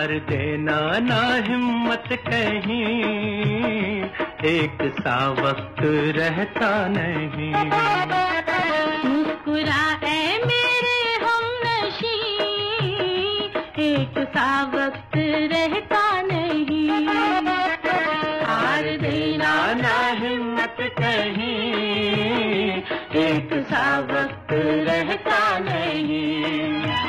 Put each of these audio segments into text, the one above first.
हार देना ना हिम्मत कहीं, एक सा वक्त रहता नहीं। मुस्कुराए मेरे हमनशी, एक सा वक्त रहता नहीं। हार देना ना हिम्मत कहीं, एक सा वक्त रहता नहीं।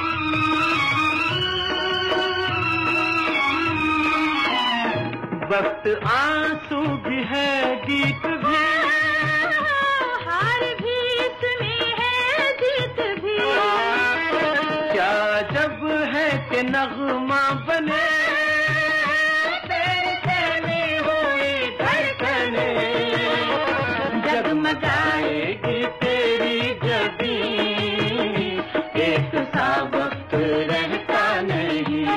वक्त आंसू भी है, गीत भी, हार भी इसमें है, जीत भी। क्या जब है कि नगमा बने, तेरे चले हुए धड़कने, जगमगाएगी तेरी जबी, एक सा वक्त रहता नहीं।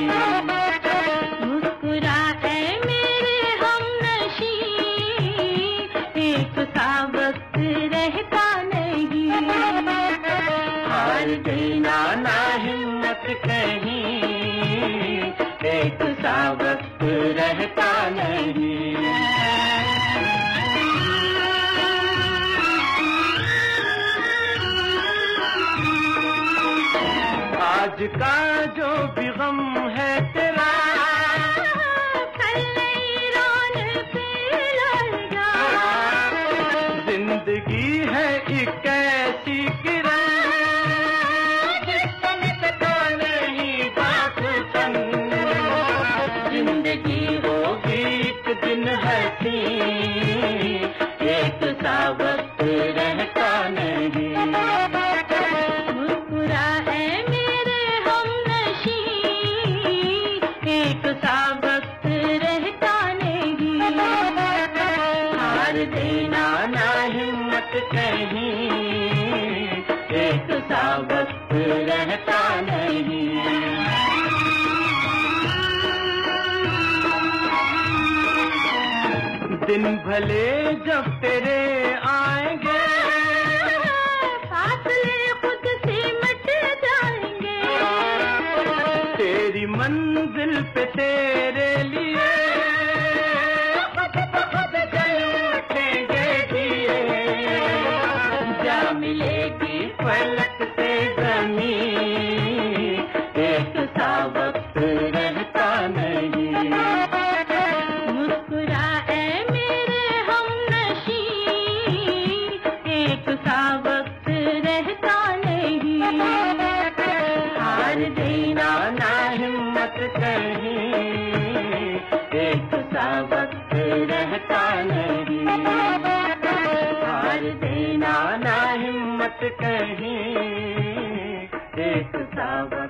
मुस्कुराए मेरे हमनशी, एक सा वक्त रहता नहीं। हार देना ना हिम्मत कहीं, एक सा वक्त रहता नहीं। आज का जो भी गम है तेरा, कल नई रौनक लाएगा। जिंदगी है एक ऐसी किरण, जिसमें पता नहीं बात सन। जिंदगी होगी एक दिन हंसी, एक सा वक्त रहता नहीं। एक सा वक्त रहता नहीं। हार देना ना हिम्मत कहीं, एक सा वक्त रहता नहीं। दिन भले जब तेरे आएंगे, फासले खुद से मिट जाएंगे। तेरी मंजिल पे तेरे लिए खुद जल उठेंगे दिए। जा मिलेगी फलक से ज़मीं, एक सा वक्त रहता नहीं। मुस्कुराए मेरे हमनशी, एक सा वक्त रहता नहीं। हार देना ना हिम्मत कहीं, एक सा वक्त रहता नहीं। हार देना ना हिम्मत कहीं, एक सा वक्त